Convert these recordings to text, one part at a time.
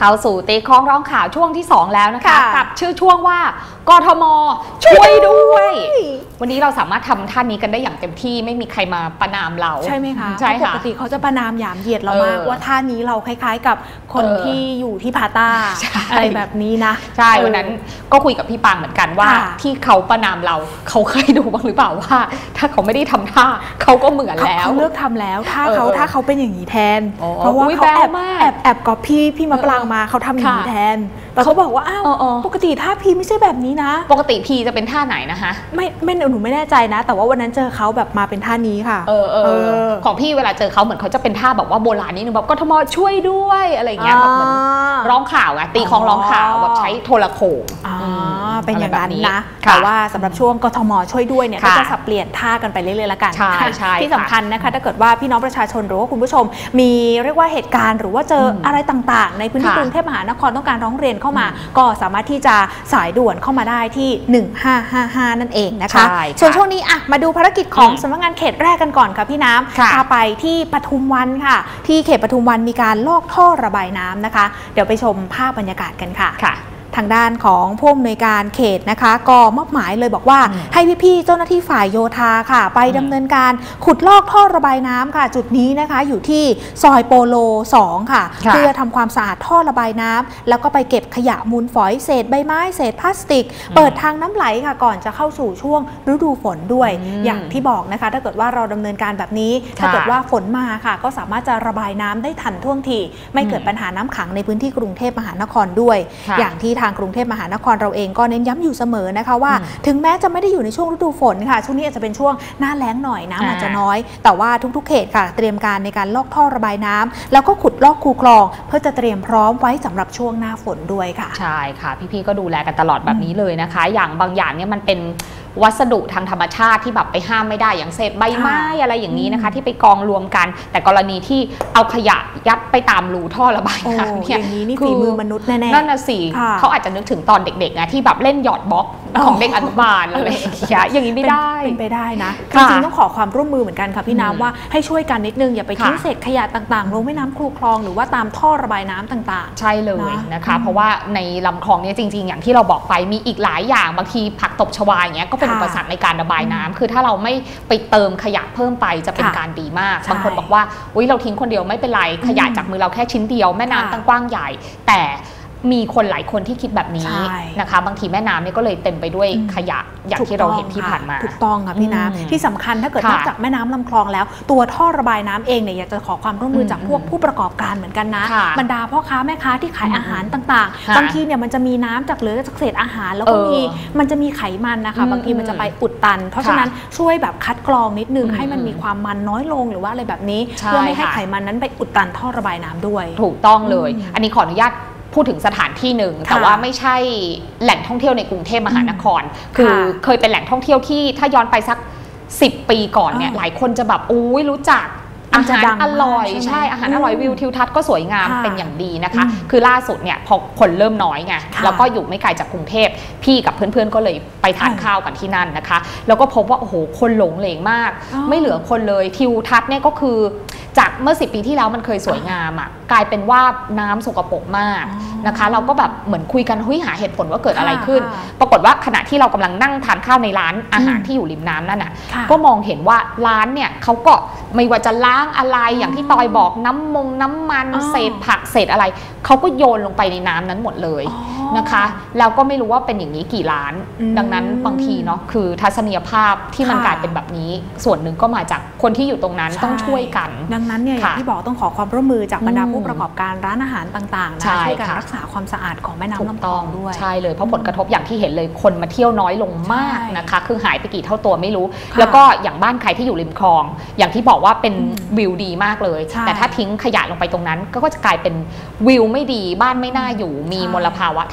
เข้าสู่ตีคล้องร้องข่าวช่วงที่2แล้วนะคะกับชื่อช่วงว่ากทมช่วยด้วยวันนี้เราสามารถทำท่านี้กันได้อย่างเต็มที่ไม่มีใครมาประนามเราใช่ไหมคะใช่ค่ะปกติเขาจะประนามหยามเหยียดเรามากว่าท่านี้เราคล้ายๆกับคนที่อยู่ที่พาต้าอะไรแบบนี้นะใช่วันนั้นก็คุยกับพี่ปางเหมือนกันว่าที่เขาประนามเราเขาเคยดูบ้างหรือเปล่าว่าถ้าเขาไม่ได้ทำท่าเขาก็เหมือนแล้วเขาเลิกทำแล้วถ้าเขาเป็นอย่างนี้แทนเพราะว่าเขาแอบก๊อปพี่มะปรางมาเขาทำอย่างนี้แทนแต่เขาบอกว่าอ้าวปกติท่าพีไม่ใช่แบบนี้นะปกติพีจะเป็นท่าไหนนะคะไม่หนูไม่แน่ใจนะแต่ว่าวันนั้นเจอเขาแบบมาเป็นท่านี้ค่ะของพี่เวลาเจอเขาเหมือนเขาจะเป็นท่าแบบว่าโบราณนิดนึงแบบกทมช่วยด้วยอะไรเงี้ยแบบเหมือนร้องข่าวไงตีคล้องร้องข่าวแบบใช้โทรโข่งเป็นอย่างนั้นนะแต่ว่าสำหรับช่วงกทมช่วยด้วยเนี่ยก็จะสับเปลี่ยนท่ากันไปเรื่อยๆแล้วกันที่สำคัญนะคะถ้าเกิดว่าพี่น้องประชาชนหรือว่าคุณผู้ชมมีเรียกว่าเหตุการณ์หรือว่าเจออะไรต่างๆในพื้นที่กรุงเทพมหานครต้องการร้องเรียนเข้ามาก็สามารถที่จะสายด่วนเข้ามาได้ที่1555นั่นเองนะคะส่วนช่วงนี้มาดูภารกิจของสำนักงานเขตแรกกันก่อนค่ะพี่น้ำพาไปที่ปทุมวันค่ะที่เขตปทุมวันมีการลอกท่อระบายน้ำนะคะเดี๋ยวไปชมภาพบรรยากาศกันค่ะทางด้านของผู้อำนวยการเขตนะคะก็มอบหมายเลยบอกว่าให้พี่ๆเจ้าหน้าที่ฝ่ายโยธาค่ะไปดำเนินการขุดลอกท่อระบายน้ำค่ะจุดนี้นะคะอยู่ที่ซอยโปโล2ค่ะเพื่อทำความสะอาดท่อระบายน้ำแล้วก็ไปเก็บขยะมูลฝอยเศษใบไม้เศษพลาสติกเปิดทางน้ำไหลค่ะก่อนจะเข้าสู่ช่วงฤดูฝนด้วยอย่างที่บอกนะคะถ้าเกิดว่าเราดำเนินการแบบนี้ถ้าเกิดว่าฝนมาค่ะก็สามารถจะระบายน้ำได้ทันท่วงทีไม่เกิดปัญหาน้ำขังในพื้นที่กรุงเทพมหานครด้วยอย่างที่ทางกรุงเทพมหานครเราเองก็เน้นย้ำอยู่เสมอนะคะว่าถึงแม้จะไม่ได้อยู่ในช่วงฤดูฝนค่ะช่วงนี้อาจจะเป็นช่วงหน้าแล้งหน่อยน้ำอาจจะน้อยแต่ว่าทุกๆเขตค่ะเตรียมการในการลอกท่อระบายน้ำแล้วก็ขุดลอกคูคลองเพื่อจะเตรียมพร้อมไว้สำหรับช่วงหน้าฝนด้วยค่ะใช่ค่ะพี่ๆก็ดูแลกันตลอดแบบนี้เลยนะคะอย่างบางอย่างเนี่ยมันเป็นวัสดุทางธรรมชาติที่แบบไปห้ามไม่ได้อย่างเศษใบไม้อะไรอย่างนี้นะคะที่ไปกองรวมกันแต่กรณีที่เอาขยะยัดไปตามรูท่อระบายน้ำเนี่ยอย่างนี้นี่ฝีมือมนุษย์แน่ๆนั่นน่ะสิเขาอาจจะนึกถึงตอนเด็กๆนะที่แบบเล่นหยอดบล็อกของเด็กอนุบาลอะไรอย่างนี้ไม่ได้เป็นไปได้นะจริงๆต้องขอความร่วมมือเหมือนกันค่ะพี่น้ำว่าให้ช่วยกันนิดนึงอย่าไปทิ้งเศษขยะต่างๆลงแม่น้ำคลองหรือว่าตามท่อระบายน้ำต่างๆใช่เลยนะคะเพราะว่าในลำคลองนี้จริงๆอย่างที่เราบอกไปมีอีกหลายอย่างบางทีผักตบชวาอย่างเงี้ยก็เป็นอุปสรรคในการระบายน้ำคือถ้าเราไม่ไปเติมขยะเพิ่มไปจะเป็นการดีมากบางคนบอกว่าเราทิ้งคนเดียวไม่เป็นไรขยะจากมือเราแค่ชิ้นเดียวแม่น้ำตั้งกว้างใหญ่แต่มีคนหลายคนที่คิดแบบนี้นะคะบางทีแม่น้ำเนี่ยก็เลยเต็มไปด้วยขยะอย่างที่เราเห็นที่ผ่านมาถูกต้องค่ะพี่น้ำที่สำคัญถ้าเกิดนอกจากแม่น้ำลำคลองแล้วตัวท่อระบายน้ำเองเนี่ยอยากจะขอความร่วมมือจากพวกผู้ประกอบการเหมือนกันนะบรรดาพ่อค้าแม่ค้าที่ขายอาหารต่างๆบางทีเนี่ยมันจะมีน้ำจากเหลือจากเศษอาหารแล้วก็มันจะมีไขมันนะคะบางทีมันจะไปอุดตันเพราะฉะนั้นช่วยแบบคัดกรองนิดนึงให้มันมีความมันน้อยลงหรือว่าอะไรแบบนี้เพื่อไม่ให้ไขมันนั้นไปอุดตันท่อระบายน้ำด้วยถูกต้องเลยอันนี้ขออนุญาตพูดถึงสถานที่หนึ่งแต่ว่าไม่ใช่แหล่งท่องเที่ยวในกรุงเทพมหานครคือเคยเป็นแหล่งท่องเที่ยวที่ถ้าย้อนไปสัก10 ปีก่อนเนี่ยหลายคนจะแบบรู้จักอาหารอร่อยใช่อาหารอร่อยวิวทิวทัศน์ก็สวยงามเป็นอย่างดีนะคะคือล่าสุดเนี่ยพอคนเริ่มน้อยไงแล้วก็อยู่ไม่ไกลจากกรุงเทพพี่กับเพื่อนๆก็เลยไปทานข้าวกันที่นั่นนะคะแล้วก็พบว่าโอ้โหคนหลงเหลงมากไม่เหลือคนเลยทิวทัศน์เนี่ยก็คือจากเมื่อ10 ปีที่แล้วมันเคยสวยงามอ่ะกลายเป็นว่าน้ำสกปรกมากนะคะเราก็แบบเหมือนคุยกันหาเหตุผลว่าเกิดอะไรขึ้นปรากฏว่าขณะที่เรากำลังนั่งทานข้าวในร้านอาหารที่อยู่ริมน้ำนั่นน่ะก็มองเห็นว่าร้านเนี่ยเขาก็ไม่ว่าจะล้างอะไรอย่างที่ตอยบอกน้ำมันเศษผักเศษอะไรเขาก็โยนลงไปในน้ำนั้นหมดเลยนะคะแล้วก็ไม่รู้ว่าเป็นอย่างนี้กี่ล้านดังนั้นบางทีเนาะคือทัศนียภาพที่มันกลายเป็นแบบนี้ส่วนหนึ่งก็มาจากคนที่อยู่ตรงนั้นต้องช่วยกันดังนั้นเนี่ยอย่างที่บอกต้องขอความร่วมมือจากบรรดาผู้ประกอบการร้านอาหารต่างๆนะช่วยกันรักษาความสะอาดของแม่น้ำลำคลองด้วยใช่เลยเพราะผลกระทบอย่างที่เห็นเลยคนมาเที่ยวน้อยลงมากนะคะคือหายไปกี่เท่าตัวไม่รู้แล้วก็อย่างบ้านใครที่อยู่ริมคลองอย่างที่บอกว่าเป็นวิวดีมากเลยแต่ถ้าทิ้งขยะลงไปตรงนั้นก็จะกลายเป็นวิวไม่ดีบ้านไม่น่าอยู่มีมลภาวะ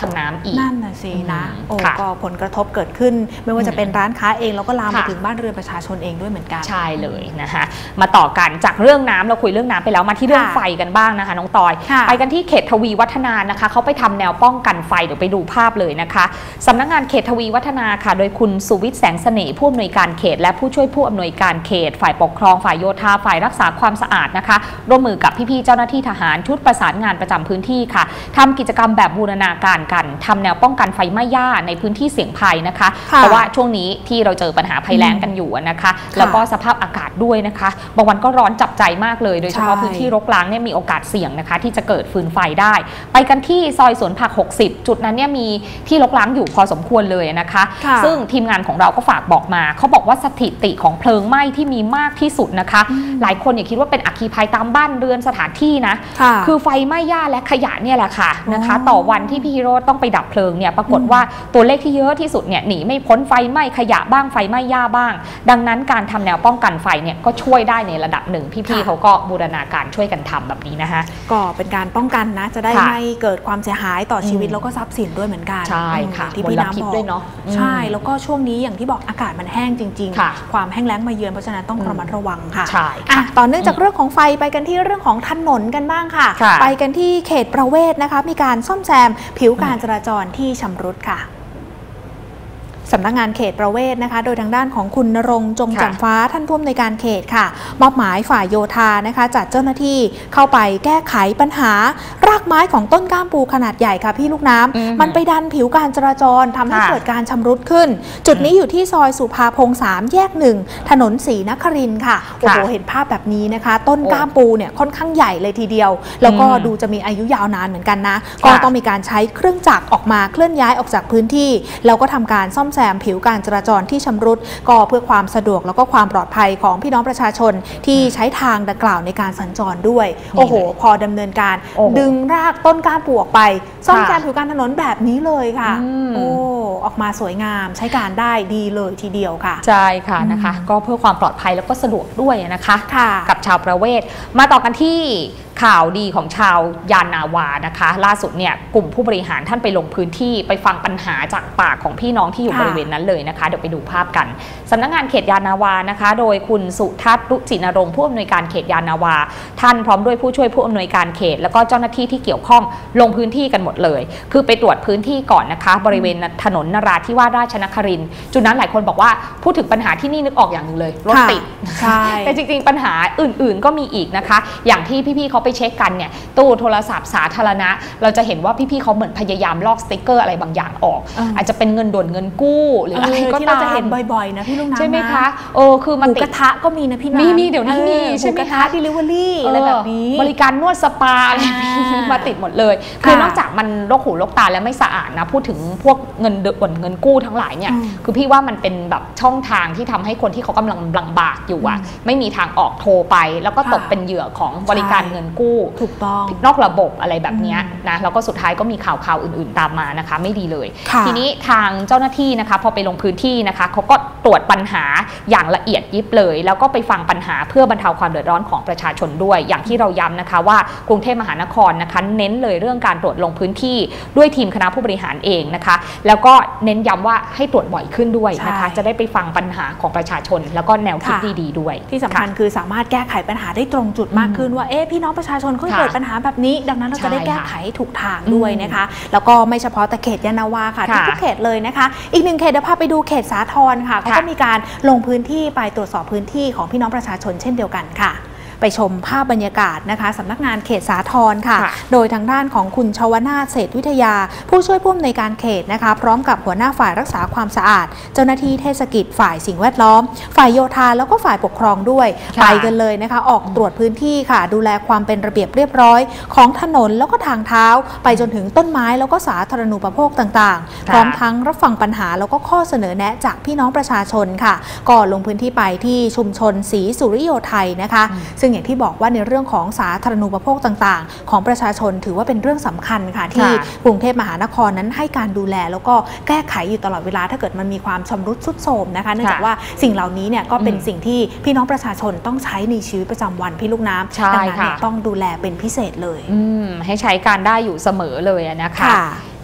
ทางน้ำอีกนั่นน่ะสินะก็ผลกระทบเกิดขึ้นไม่ว่าจะเป็นร้านค้าเองแล้วก็ลามไปถึงบ้านเรือนประชาชนเองด้วยเหมือนกันใช่เลยนะคะมาต่อกันจากเรื่องน้ำเราคุยเรื่องน้ำไปแล้วมาที่เรื่องไฟกันบ้างนะคะน้องตอยไปกันที่เขตทวีวัฒนานะคะเขาไปทำแนวป้องกันไฟเดี๋ยวไปดูภาพเลยนะคะสำนักงานเขตทวีวัฒนาค่ะโดยคุณสุวิทย์แสงเสน่ห์ผู้อำนวยการเขตและผู้ช่วยผู้อำนวยการเขตฝ่ายปกครองฝ่ายโยธาฝ่ายรักษาความสะอาดนะคะร่วมมือกับพี่ๆเจ้าหน้าที่ทหารชุดประสานงานประจำพื้นที่ค่ะทำกิจกรรมแบบบูรณาการกันทำแนวป้องกันไฟไหม้หญ้าในพื้นที่เสี่ยงภัยนะคะเพราะว่าช่วงนี้ที่เราเจอปัญหาภัยแล้งกันอยู่นะคะแล้วก็สภาพอากาศด้วยนะคะบางวันก็ร้อนจับใจมากเลยโดยเฉพาะพื้นที่รกร้างเนี่ยมีโอกาสเสี่ยงนะคะที่จะเกิดฟืนไฟได้ไปกันที่ซอยสวนผัก60จุดนั้นเนี่ยมีที่รกร้างอยู่พอสมควรเลยนะคะซึ่งทีมงานของเราก็ฝากบอกมาเขาบอกว่าสถิติของเพลิงไหม้ที่มีมากที่สุดนะคะหลายคนอย่าคิดว่าเป็นอัคคีภัยตามบ้านเรือนสถานที่นะคือไฟไหม้หญ้าและขยะเนี่ยแหละค่ะนะคะต่อวันที่พี่ฮิโรจน์ต้องไปดับเพลิงเนี่ยปรากฏว่าตัวเลขที่เยอะที่สุดเนี่ยหนีไม่พ้นไฟไหม้ขยะบ้างไฟไหม้หญ้าบ้างดังนั้นการทำแนวป้องกันไฟเนี่ยก็ช่วยได้ในระดับหนึ่งพี่ๆเขาก็บูรณาการช่วยกันทำแบบนี้นะคะก็เป็นการป้องกันนะจะได้ไม่เกิดความเสียหายต่อชีวิตแล้วก็ทรัพย์สินด้วยเหมือนกันใช่ค่ะที่พี่น้ำบอกใช่แล้วก็ช่วงนี้อย่างที่บอกอากาศมันแห้งจริงๆความแห้งแล้งมาเยือนเพราะฉะนั้นต้องระมัดระวังค่ะใช่ต่อเนื่องจากเรื่องของไฟไปกันที่เรื่องของถนนกันบ้างค่ะไปกันที่เขตประเวศนะคะมีการซ่อมแซมผิวการจราจรที่ชำรุดค่ะสำนักงานเขตประเวศนะคะโดยทางด้านของคุณณรงค์จงแจ่มฟ้าท่านผู้อำนวยการเขตค่ะมอบหมายฝ่ายโยธานะคะจัดเจ้าหน้าที่เข้าไปแก้ไขปัญหารากไม้ของต้นก้ามปูขนาดใหญ่ค่ะพี่ลูกน้ำมันไปดันผิวการจราจรทำให้เกิดการชำรุดขึ้นจุดนี้อยู่ที่ซอยสุภาพงษ์3แยก1ถนนศรีนครินทร์ค่ะโอ้โหเห็นภาพแบบนี้นะคะต้นก้ามปูเนี่ยค่อนข้างใหญ่เลยทีเดียวแล้วก็ดูจะมีอายุยาวนานเหมือนกันนะก็ต้องมีการใช้เครื่องจักรออกมาเคลื่อนย้ายออกจากพื้นที่แล้วก็ทำการซ่อมแซมผิวการจราจรที่ชำรุดก็เพื่อความสะดวกแล้วก็ความปลอดภัยของพี่น้องประชาชนที่ใช้ทางดังกล่าวในการสัญจรด้วยโอ้โหพอดำเนินการดึงรากต้นก้ามปูออกไปซ่อมแซมผิวการถนนแบบนี้เลยค่ะโอ้ออกมาสวยงามใช้การได้ดีเลยทีเดียวค่ะใช่ค่ะนะคะก็เพื่อความปลอดภัยแล้วก็สะดวกด้วยนะคะกับชาวประเวศมาต่อกันที่ข่าวดีของชาวยานนาวานะคะล่าสุดเนี่ยกลุ่มผู้บริหารท่านไปลงพื้นที่ไปฟังปัญหาจากปากของพี่น้องที่อยู่บริเวณนั้นเลยนะคะเดี๋ยวไปดูภาพกันสำนักงานเขตยานนาวานะคะโดยคุณสุทัศน์รุจินรงค์ผู้อำนวยการเขตยานนาวาท่านพร้อมด้วยผู้ช่วยผู้อำนวยการเขตแล้วก็เจ้าหน้าที่ที่เกี่ยวข้องลงพื้นที่กันหมดเลยคือไปตรวจพื้นที่ก่อนนะคะบริเวณถนนนราธิวาสราชนครินทร์จุดนั้นหลายคนบอกว่าพูดถึงปัญหาที่นี่นึกออกอย่างหนึ่งเลยรถติดแต่จริงๆปัญหาอื่นๆก็มีอีกนะคะอย่างที่พี่ๆเขาไปเช็คกันเนี่ยตู้โทรศัพท์สาธารณะเราจะเห็นว่าพี่ๆเขาเหมือนพยายามลอกสติ๊กเกอร์อะไรบางอย่างออกอาจจะเป็นเงินด่วนเงินกู้หรืออะไรก็ตามที่เราจะเห็นบ่อยๆนะพี่ลุงน้ำใช่ไหมคะคือมันติดกระทะก็มีนะพี่น้ำมีเดี๋ยวนี้มีใช่ไหมคะ delivery อะไรแบบนี้บริการนวดสปาอะไรมาติดหมดเลยคือนอกจากมันรกหูรกตาและไม่สะอาดนะพูดถึงพวกเงินด่วนเงินกู้ทั้งหลายเนี่ยคือพี่ว่ามันเป็นแบบช่องทางที่ทำให้คนที่เขากำลังลำบากอยู่อ่ะไม่มีทางออกโทรไปแล้วก็ตกเป็นเหยื่อของบริการเงินกู้ถูกต้องนอกระบบอะไรแบบนี้นะแล้วก็สุดท้ายก็มีข่าวอื่นๆตามมานะคะไม่ดีเลยทีนี้ทางเจ้าหน้าที่นะคะพอไปลงพื้นที่นะคะเขาก็ตรวจปัญหาอย่างละเอียดยิบเลยแล้วก็ไปฟังปัญหาเพื่อบรรเทาความเดือดร้อนของประชาชนด้วยอย่างที่เราย้ำนะคะว่ากรุงเทพมหานครนะคะเน้นเลยเรื่องการตรวจลงพื้นที่ด้วยทีมคณะผู้บริหารเองนะคะแล้วก็เน้นย้ำว่าให้ตรวจบ่อยขึ้นด้วยนะคะจะได้ไปฟังปัญหาของประชาชนแล้วก็แนวคิดดีๆด้วยที่สำคัญคือสามารถแก้ไขปัญหาได้ตรงจุดมากขึ้นว่าพี่น้องประชาชนเขาเกิดปัญหาแบบนี้ดังนั้นเราจะได้แก้ไขถูกทางด้วยนะคะแล้วก็ไม่เฉพาะแต่เขตยานนาวาค่ะทุกเขตเลยนะคะอีกหนึ่งเขตเดี๋ยวพาไปดูเขตสาทรค่ะเขาก็มีการลงพื้นที่ไปตรวจสอบพื้นที่ของพี่น้องประชาชนเช่นเดียวกันค่ะไปชมภาพบรรยากาศนะคะสำนักงานเขตสาทรค่ะโดยทางด้านของคุณชวนาถเศรษฐวิทยาผู้ช่วยผู้อำนวยการเขตนะคะพร้อมกับหัวหน้าฝ่ายรักษาความสะอาดเจ้าหน้าที่เทศกิจฝ่ายสิ่งแวดล้อมฝ่ายโยธาแล้วก็ฝ่ายปกครองด้วยไปกันเลยนะคะออกตรวจพื้นที่ค่ะดูแลความเป็นระเบียบเรียบร้อยของถนนแล้วก็ทางเท้าไปจนถึงต้นไม้แล้วก็สาธารณูปโภคต่างๆพร้อมทั้งรับฟังปัญหาแล้วก็ข้อเสนอแนะจากพี่น้องประชาชนค่ะก็ลงพื้นที่ไปที่ชุมชนศรีสุริโยไทยนะคะซึ่งอย่างที่บอกว่าในเรื่องของสาธารณูปโภคต่างๆของประชาชนถือว่าเป็นเรื่องสำคัญค่ะที่กรุงเทพมหานครนั้นให้การดูแลแล้วก็แก้ไขอยู่ตลอดเวลาถ้าเกิดมันมีความชำรุดทรุดโทรมนะคะเนื่องจากว่าสิ่งเหล่านี้เนี่ยก็เป็นสิ่งที่พี่น้องประชาชนต้องใช้ในชีวิตประจำวันพี่ลูกน้ำดังนั้นต้องดูแลเป็นพิเศษเลยให้ใช้การได้อยู่เสมอเลยนะคะท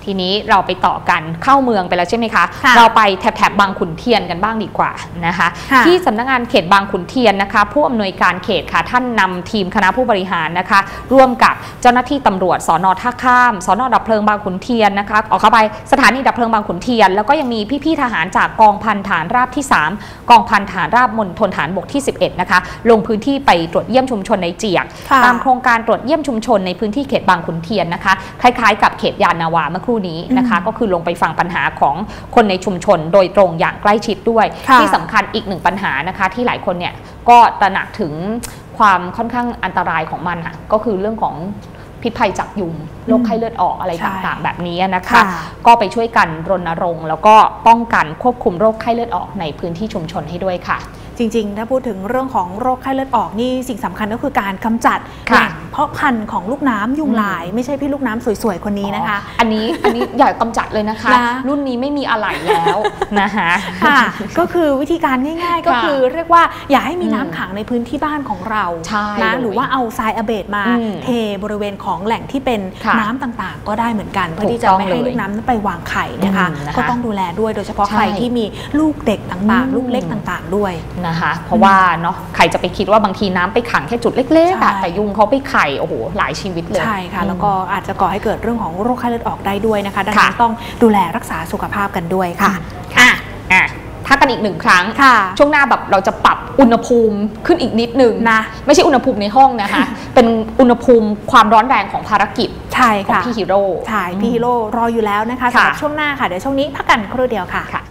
ทีนี้เราไปต่อกันเข้าเมืองไปแล้วใช่ไหมคะเราไปแถบบางขุนเทียนกันบ้างดีกว่านะคะที่สำนักงานเขตบางขุนเทียนนะคะผู้อำนวยการเขตค่ะท่านนำทีมคณะผู้บริหารนะคะร่วมกับเจ้าหน้าที่ตำรวจสน.ท่าข้ามสน.ดับเพลิงบางขุนเทียนนะคะออกเข้าไปสถานีดับเพลิงบางขุนเทียนแล้วก็ยังมีพี่ๆทหารจากกองพันฐานราบที่3กองพันฐานราบมณฑลฐานบกที่11นะคะลงพื้นที่ไปตรวจเยี่ยมชุมชนในเจียงตามโครงการตรวจเยี่ยมชุมชนในพื้นที่เขตบางขุนเทียนนะคะคล้ายๆกับเขตยานนาวาเมื่อครู่นี้นะคะก็คือลงไปฟังปัญหาของคนในชุมชนโดยตรงอย่างใกล้ชิดด้วยที่สำคัญอีกหนึ่งปัญหานะคะที่หลายคนเนี่ยก็ตระหนักถึงความค่อนข้างอันตรายของมันค่ะก็คือเรื่องของพิษภัยจากยุงโรคไข้เลือดออกอะไรต่างๆแบบนี้นะคะก็ไปช่วยกันรณรงค์แล้วก็ป้องกันควบคุมโรคไข้เลือดออกในพื้นที่ชุมชนให้ด้วยค่ะจริงๆถ้าพูดถึงเรื่องของโรคไข้เลือดออกนี่สิ่งสำคัญก็คือการกำจัดแหล่งเพาะพันธุ์ของลูกน้ำยุงลายไม่ใช่พี่ลูกน้ำสวยๆคนนี้นะคะอันนี้อย่ากำจัดเลยนะคะรุ่นนี้ไม่มีอะไรแล้วนะคะค่ะก็คือวิธีการง่ายๆก็คือเรียกว่าอย่าให้มีน้ำขังในพื้นที่บ้านของเรานะหรือว่าเอาทรายอะเบดมาเทบริเวณของแหล่งที่เป็นน้ำต่างๆก็ได้เหมือนกันเพื่อที่จะไม่ให้ลูกน้ำนั้นไปวางไข่นะคะก็ต้องดูแลด้วยโดยเฉพาะใครที่มีลูกเด็กต่างๆลูกเล็กต่างๆด้วยนะคะเพราะว่าเนาะใครจะไปคิดว่าบางทีน้ำไปขังแค่จุดเล็กๆแต่ยุงเขาไปไข่โอ้โหหลายชีวิตเลยใช่ค่ะแล้วก็อาจจะก่อให้เกิดเรื่องของโรคไข้เลือดออกได้ด้วยนะคะดังนั้นต้องดูแลรักษาสุขภาพกันด้วยค่ะถ้ากันอีก1ครั้งช่วงหน้าแบบเราจะปรับอุณหภูมิขึ้นอีกนิดนึงนะไม่ใช่อุณหภูมิในห้องนะคะเป็นอุณหภูมิความร้อนแรงของภารกิจใช่ค่ะพี่ฮีโร่ใช่พี่ฮีโร่รออยู่แล้วนะคะสำหรับช่วงหน้าค่ะเดี๋ยวช่วงนี้พักกันครู่เดียวค่ะ